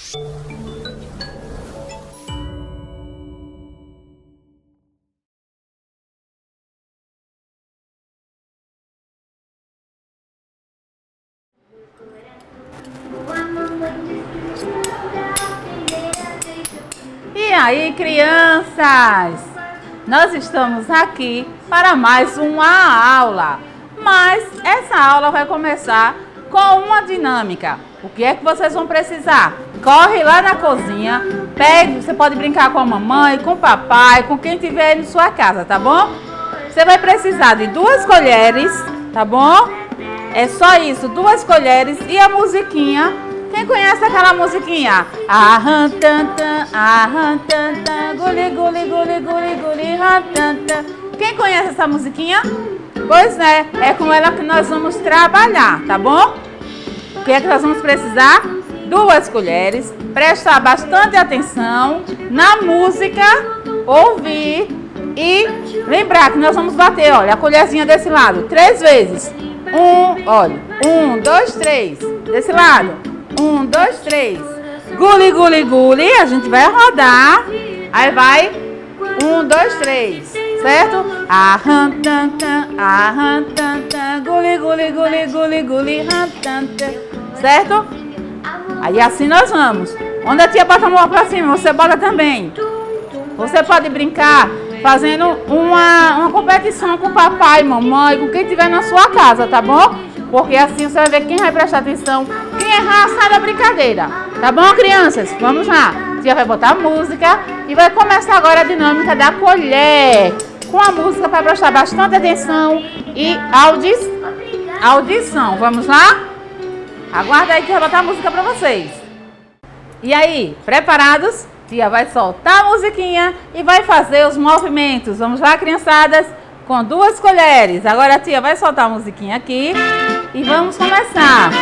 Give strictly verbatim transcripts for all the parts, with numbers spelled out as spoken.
E aí, crianças? Nós estamos aqui para mais uma aula, mas essa aula vai começar com uma dinâmica. O que é que vocês vão precisar? Corre lá na cozinha, pegue, você pode brincar com a mamãe, com o papai, com quem tiver aí na sua casa, tá bom? Você vai precisar de duas colheres, tá bom? É só isso, duas colheres e a musiquinha. Quem conhece aquela musiquinha? Aham, tan, tan, aham, tan, tan, guli, guli, guli, guli, guli, aham, tan, tan. Quem conhece essa musiquinha? Pois é, é com ela que nós vamos trabalhar, tá bom? O que é que nós vamos precisar? Duas colheres, prestar bastante atenção na música, ouvir e lembrar que nós vamos bater, olha, a colherzinha desse lado, três vezes. Um, olha, um, dois, três, desse lado. Um, dois, três. Guli, guli, guli. A gente vai rodar. Aí vai. Um, dois, três. Certo? Aham, tan, tan. Aham, tan, tan. Guli, guli, guli, guli, guli. Aham, tan, tan. Certo? Aí assim nós vamos. Onde a tia bota a mão pra cima, você bota também. Você pode brincar fazendo uma, uma competição com o papai, mamãe, com quem tiver na sua casa, tá bom? Porque assim você vai ver quem vai prestar atenção. Quem errar, sai da brincadeira. Tá bom, crianças? Vamos lá. A tia vai botar a música e vai começar agora a dinâmica da colher. Com a música para prestar bastante atenção e audi audição. Vamos lá? Aguarda aí que vai botar a música para vocês. E aí, preparados? A tia vai soltar a musiquinha e vai fazer os movimentos. Vamos lá, criançadas? Com duas colheres. Agora a tia vai soltar a musiquinha aqui e vamos começar.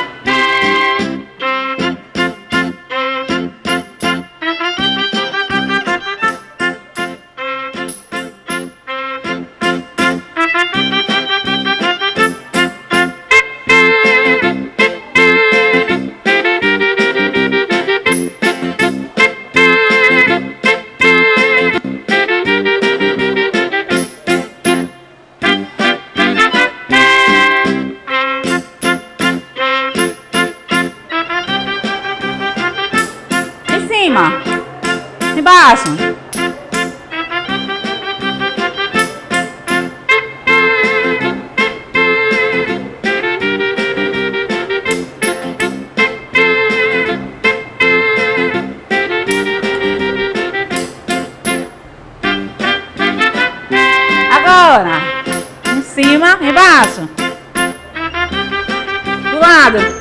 Embaixo. Agora, em cima, embaixo. Do lado.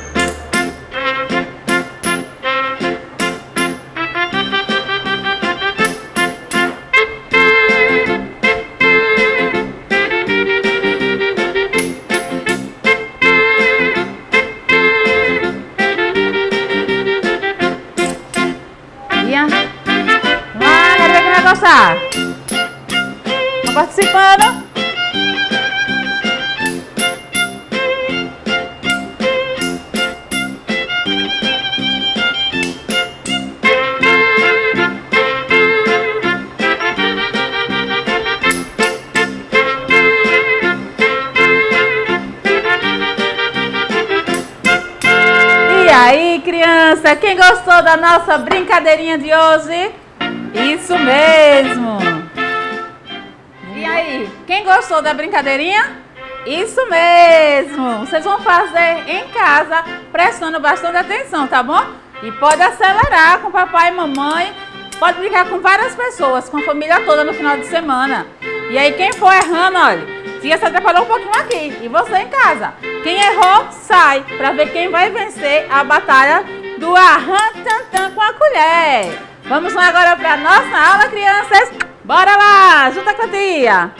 Gostar? Estão participando? E aí, criança, quem gostou da nossa brincadeirinha de hoje? Isso mesmo! E aí, quem gostou da brincadeirinha? Isso mesmo! Vocês vão fazer em casa, prestando bastante atenção, tá bom? E pode acelerar com papai e mamãe, pode brincar com várias pessoas, com a família toda no final de semana. E aí, quem for errando, olha, tia se atrapalhou um pouquinho aqui, e você em casa. Quem errou, sai, para ver quem vai vencer a batalha do aham, tan, tan com a colher. Vamos lá agora para a nossa aula, crianças. Bora lá, junta com a tia.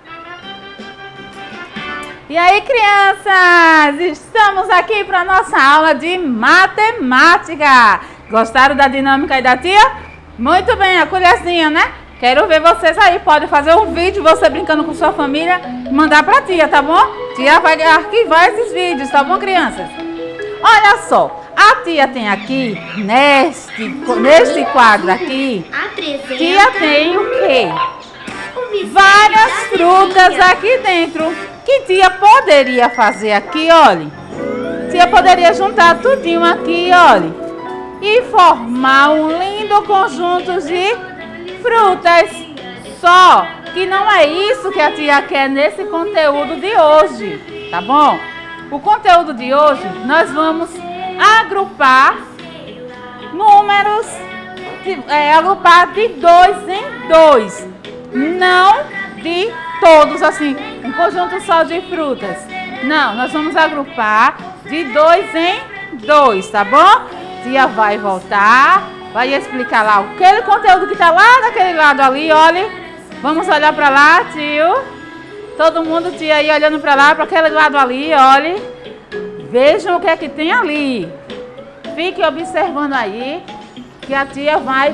E aí, crianças, estamos aqui para a nossa aula de matemática. Gostaram da dinâmica aí da tia? Muito bem, a colherzinha, né? Quero ver vocês aí. Pode fazer um vídeo, você brincando com sua família, e mandar para a tia, tá bom? Tia vai arquivar esses vídeos, tá bom, crianças? Olha só, A tia tem aqui, neste, neste quadro aqui, tia tem o quê? Várias frutas aqui dentro. Que tia poderia fazer aqui, olha? Tia poderia juntar tudinho aqui, olha, e formar um lindo conjunto de frutas. Só que não é isso que a tia quer nesse conteúdo de hoje, tá bom? O conteúdo de hoje nós vamos agrupar números, de, é, agrupar de dois em dois, não de todos assim, um conjunto só de frutas. Não, nós vamos agrupar de dois em dois, tá bom? Tia vai voltar, vai explicar lá aquele conteúdo que está lá daquele lado ali, olha. Vamos olhar para lá, tio. Todo mundo, tia, aí olhando para lá, para aquele lado ali, olhe. Vejam o que é que tem ali. Fique observando aí, que a tia vai...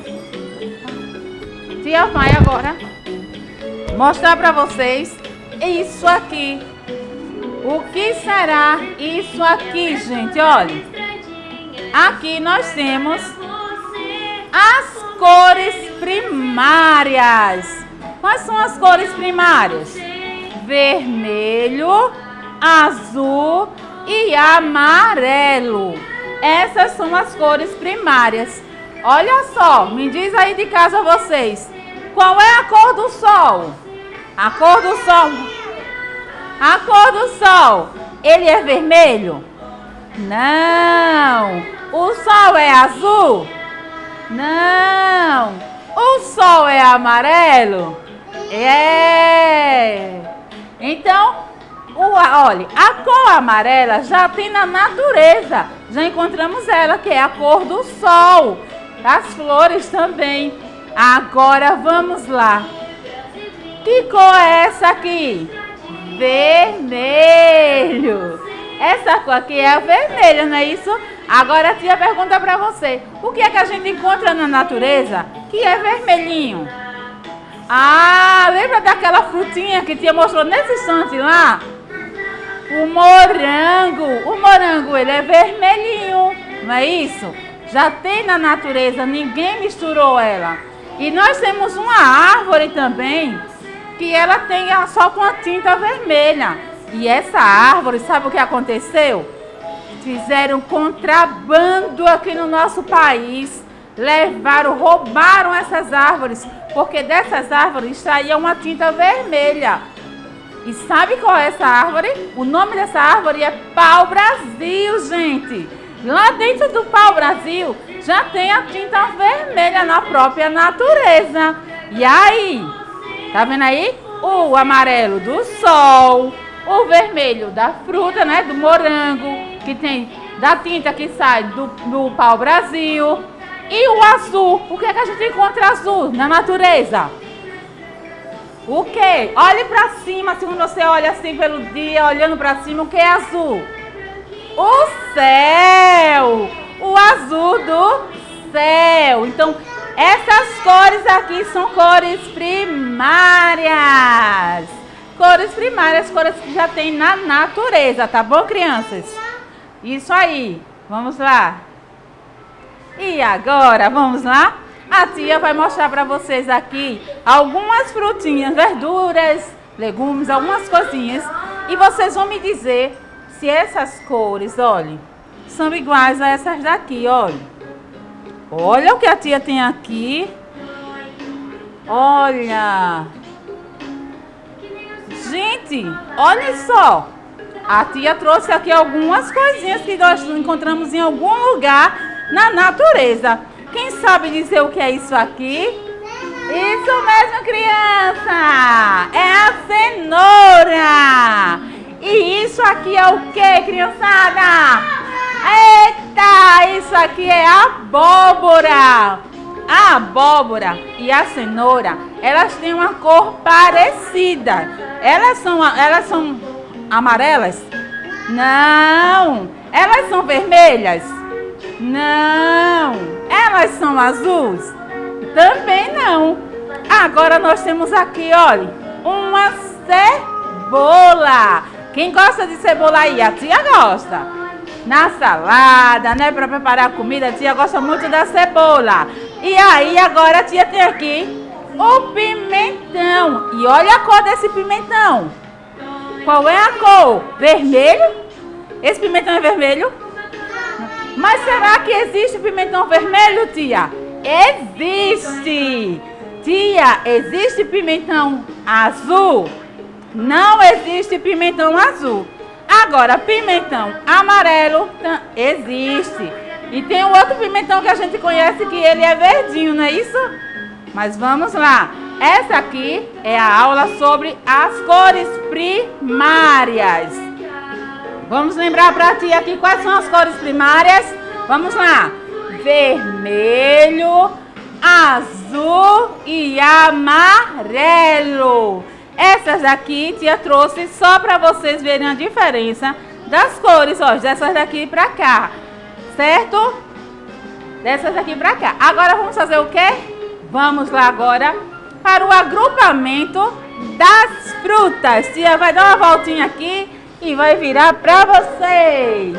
Tia vai agora mostrar para vocês isso aqui. O que será isso aqui, gente? Olha. Aqui nós temos as cores primárias. Quais são as cores primárias? Vermelho, azul e amarelo. Essas são as cores primárias. Olha só, me diz aí de casa vocês. Qual é a cor do sol? A cor do sol. A cor do sol. Ele é vermelho? Não. O sol é azul? Não. O sol é amarelo? É. Então, o, olha, a cor amarela já tem na natureza. Já encontramos ela, que é a cor do sol. Das flores também. Agora vamos lá. Que cor é essa aqui? Vermelho. Essa cor aqui é a vermelha, não é isso? Agora a tia pergunta para você. O que é que a gente encontra na natureza que é vermelhinho? Ah, lembra daquela frutinha que a tia mostrou nesse instante lá? O morango. O morango, ele é vermelhinho, não é isso? Já tem na natureza, ninguém misturou ela. E nós temos uma árvore também, que ela tem só com a tinta vermelha. E essa árvore, sabe o que aconteceu? Fizeram contrabando aqui no nosso país. Levaram, roubaram essas árvores, porque dessas árvores saía uma tinta vermelha. E sabe qual é essa árvore? O nome dessa árvore é pau-brasil, gente. Lá dentro do pau-brasil já tem a tinta vermelha na própria natureza. E aí, tá vendo aí? O amarelo do sol, o vermelho da fruta, né? Do morango, que tem da tinta que sai do, do pau-brasil. E o azul. O que é que a gente encontra azul na natureza? O que? Olhe para cima, se você olha assim pelo dia, olhando para cima, o que é azul? O céu. O azul do céu. Então, essas cores aqui são cores primárias. Cores primárias, cores que já tem na natureza, tá bom, crianças? Isso aí. Vamos lá. E agora, vamos lá? A tia vai mostrar para vocês aqui algumas frutinhas, verduras, legumes, algumas coisinhas. E vocês vão me dizer se essas cores, olhem, são iguais a essas daqui, olha. Olha o que a tia tem aqui. Olha. Gente, olha só. A tia trouxe aqui algumas coisinhas que nós encontramos em algum lugar na natureza. Quem sabe dizer o que é isso aqui? Isso mesmo, criança! É a cenoura! E isso aqui é o que, criançada? Eita! Isso aqui é a abóbora! A abóbora e a cenoura, elas têm uma cor parecida. Elas são, elas são amarelas? Não! Elas são vermelhas? Não! Elas são azuis? Também não! Agora nós temos aqui, olha, uma cebola! Quem gosta de cebola aí? A tia gosta! na salada, né? Para preparar comida. A tia gosta muito da cebola. E aí, agora a tia tem aqui o pimentão. E olha a cor desse pimentão. Qual é a cor? Vermelho? Esse pimentão é vermelho? Mas será que existe pimentão vermelho, tia? Existe! Tia, existe pimentão azul? Não existe pimentão azul. Agora, pimentão amarelo existe. E tem um outro pimentão que a gente conhece que ele é verdinho, não é isso? Mas vamos lá. Essa aqui é a aula sobre as cores primárias. Vamos lembrar para ti aqui quais são as cores primárias? Vamos lá. Vermelho, azul e amarelo. Essas daqui tia trouxe só para vocês verem a diferença das cores, ó, dessas daqui para cá, certo? Dessas daqui para cá. Agora vamos fazer o quê? Vamos lá agora para o agrupamento das frutas. Tia vai dar uma voltinha aqui e vai virar para vocês.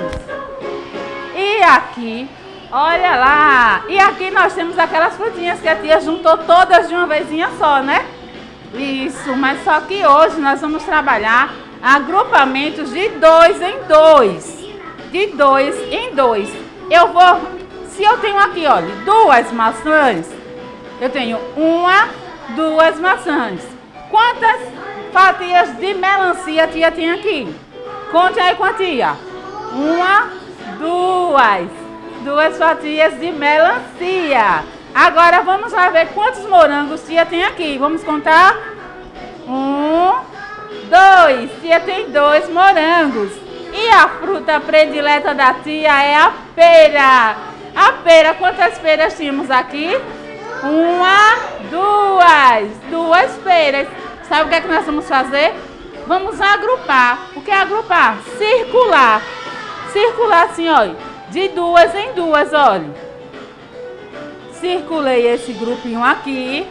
E aqui, olha lá. E aqui nós temos aquelas frutinhas que a tia juntou todas de uma vezinha só, né? Isso, mas só que hoje nós vamos trabalhar agrupamentos de dois em dois. De dois em dois. Eu vou, se eu tenho aqui, olha, duas maçãs, eu tenho uma, duas maçãs. Quantas fatias de melancia a tia tem aqui? Conte aí com a tia. Uma, duas. Duas fatias de melancia. Agora vamos lá ver quantos morangos tia tem aqui. Vamos contar? Um, dois. Tia tem dois morangos. E a fruta predileta da tia é a pera. A pera, quantas peras tínhamos aqui? Uma, duas. Duas peras. Sabe o que é que nós vamos fazer? Vamos agrupar. O que é agrupar? Circular. Circular assim, olha. De duas em duas, olha. Circulei esse grupinho aqui.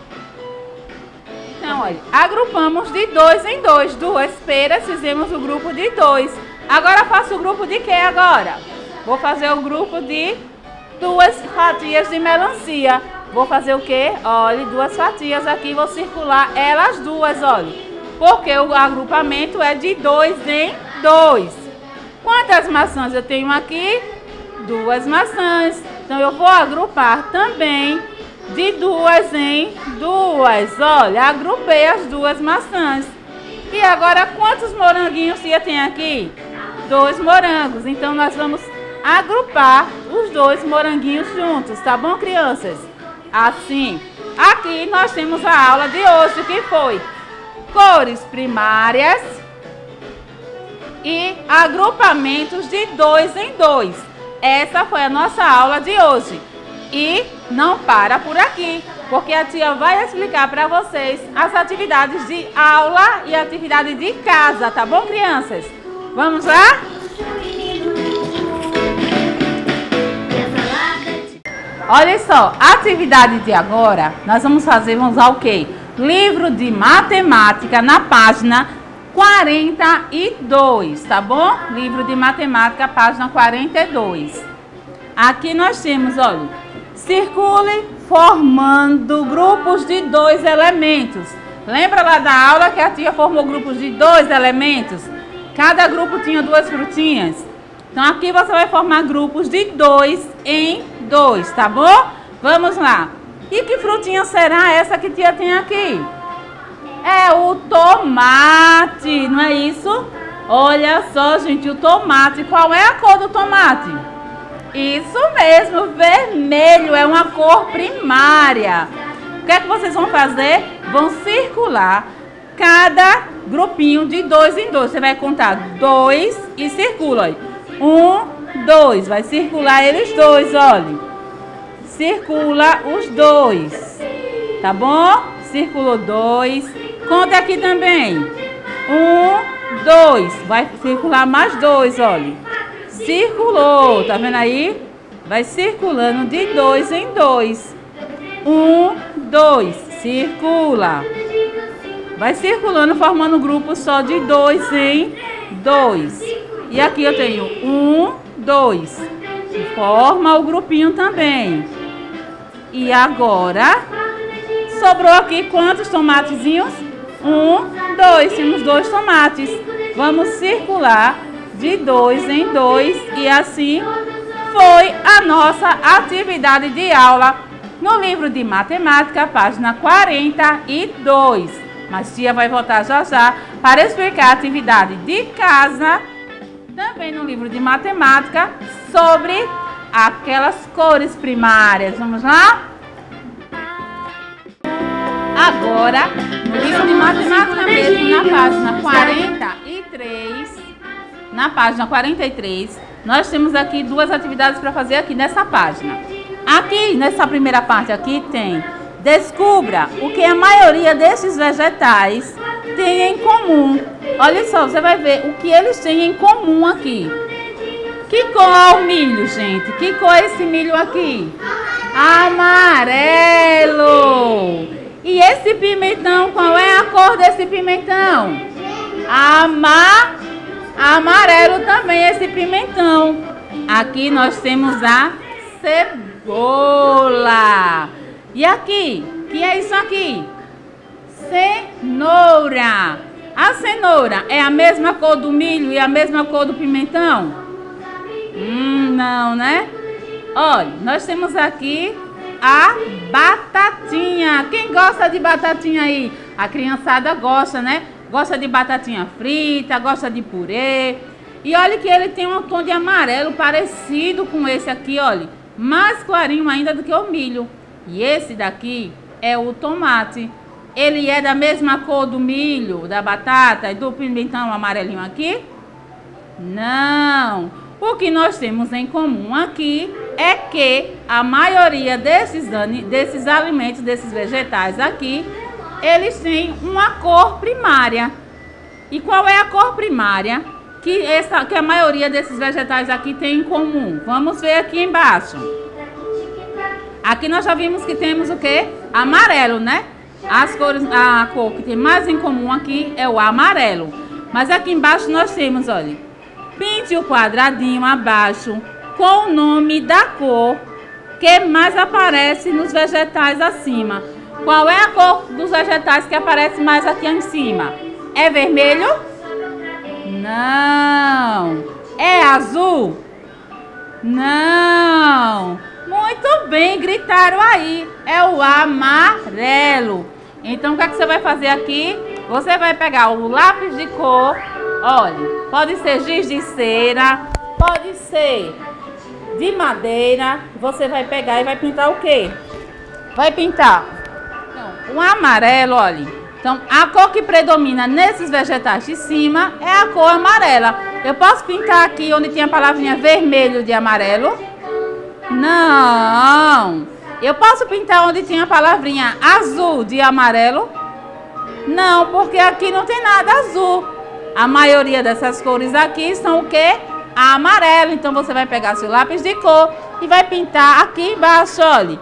Então, olha, agrupamos de dois em dois. Duas peras, fizemos o grupo de dois. Agora faço o grupo de quê agora? Vou fazer o grupo de duas fatias de melancia. Vou fazer o quê? Olha, duas fatias aqui, vou circular elas duas, olha. Porque o agrupamento é de dois em dois. Quantas maçãs eu tenho aqui? Duas maçãs. Então, eu vou agrupar também de duas em duas. Olha, agrupei as duas maçãs. E agora, quantos moranguinhos tia tem aqui? Dois morangos. Então, nós vamos agrupar os dois moranguinhos juntos. Tá bom, crianças? Assim. Aqui nós temos a aula de hoje, que foi cores primárias e agrupamentos de dois em dois. Essa foi a nossa aula de hoje. E não para por aqui, porque a tia vai explicar para vocês as atividades de aula e atividade de casa, tá bom, crianças? Vamos lá? Olha só, a atividade de agora, nós vamos fazer, vamos usar o quê? Livro de matemática na página quarenta e dois, tá bom? Livro de matemática, página quarenta e dois. Aqui nós temos, olha, circule formando grupos de dois elementos. Lembra lá da aula que a tia formou grupos de dois elementos? Cada grupo tinha duas frutinhas. Então aqui você vai formar grupos de dois em dois, tá bom? Vamos lá. E que frutinha será essa que tia tem aqui? É o tomate, não é isso? Olha só, gente, o tomate. Qual é a cor do tomate? Isso mesmo, vermelho, é uma cor primária. O que é que vocês vão fazer? Vão circular cada grupinho de dois em dois. Você vai contar dois e circula. Um, dois. Vai circular eles dois, olha. Circula os dois. Tá bom? Circulou dois. Conta aqui também. Um, dois. Vai circular mais dois, olha. Circulou. Tá vendo aí? Vai circulando de dois em dois. Um, dois. Circula. Vai circulando, formando um grupo só de dois em dois. E aqui eu tenho um, dois. Forma o grupinho também. E agora, sobrou aqui quantos tomatezinhos? Um, dois. Temos dois tomates. Vamos circular de dois em dois. E assim foi a nossa atividade de aula no livro de matemática, página quarenta e dois. Mas tia vai voltar já já para explicar a atividade de casa, também no livro de matemática, sobre aquelas cores primárias. Vamos lá? Agora, no livro de matemática mesmo, na página quarenta e três, na página quarenta e três, nós temos aqui duas atividades para fazer aqui nessa página. Aqui, nessa primeira parte aqui, tem: descubra o que a maioria desses vegetais tem em comum. Olha só, você vai ver o que eles têm em comum aqui. Que cor é o milho, gente? Que cor é esse milho aqui? Amarelo! E esse pimentão, qual é a cor desse pimentão? Ama... Amarelo também esse pimentão. Aqui nós temos a cebola. E aqui? Que é isso aqui? Cenoura. A cenoura é a mesma cor do milho e a mesma cor do pimentão? Hum, não, né? Olha, nós temos aqui a batatinha. Quem gosta de batatinha aí? A criançada gosta, né? Gosta de batatinha frita, gosta de purê. E olha que ele tem um tom de amarelo parecido com esse aqui, olha. Mais clarinho ainda do que o milho. E esse daqui é o tomate. Ele é da mesma cor do milho, da batata e do pimentão amarelinho aqui? Não. O que nós temos em comum aqui é que a maioria desses, desses alimentos, desses vegetais aqui, eles têm uma cor primária. E qual é a cor primária que, essa, que a maioria desses vegetais aqui tem em comum? Vamos ver aqui embaixo. Aqui nós já vimos que temos o quê? Amarelo, né? As cores, a cor que tem mais em comum aqui é o amarelo. Mas aqui embaixo nós temos, olha, pinte o quadradinho abaixo com o nome da cor que mais aparece nos vegetais acima. Qual é a cor dos vegetais que aparece mais aqui em cima? É vermelho? Não. É azul? Não. Muito bem, gritaram aí. É o amarelo. Então, o que é que você vai fazer aqui? Você vai pegar o lápis de cor. Olha, pode ser giz de cera, pode ser de madeira. Você vai pegar e vai pintar o quê? Vai pintar então, um amarelo, olha. Então, a cor que predomina nesses vegetais de cima é a cor amarela. Eu posso pintar aqui onde tem a palavrinha vermelho de amarelo? Não. Eu posso pintar onde tem a palavrinha azul de amarelo? Não, porque aqui não tem nada azul. A maioria dessas cores aqui são o quê? Amarelo. Então você vai pegar seu lápis de cor e vai pintar aqui embaixo, olha.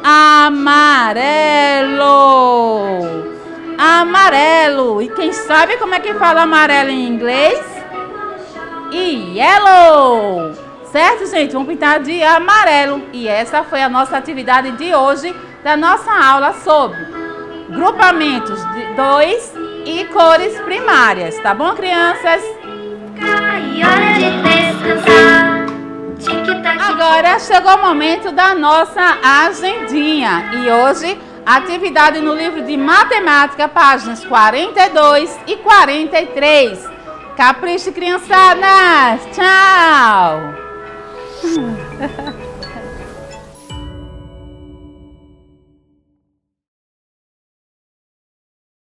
Amarelo. Amarelo. E quem sabe como é que fala amarelo em inglês? Yellow. Certo, gente? Vamos pintar de amarelo. E essa foi a nossa atividade de hoje, da nossa aula sobre grupamentos de dois e cores primárias. Tá bom, crianças? Agora chegou o momento da nossa agendinha. E hoje, atividade no livro de matemática, páginas quarenta e dois e quarenta e três. Capriche, criançadas! Tchau!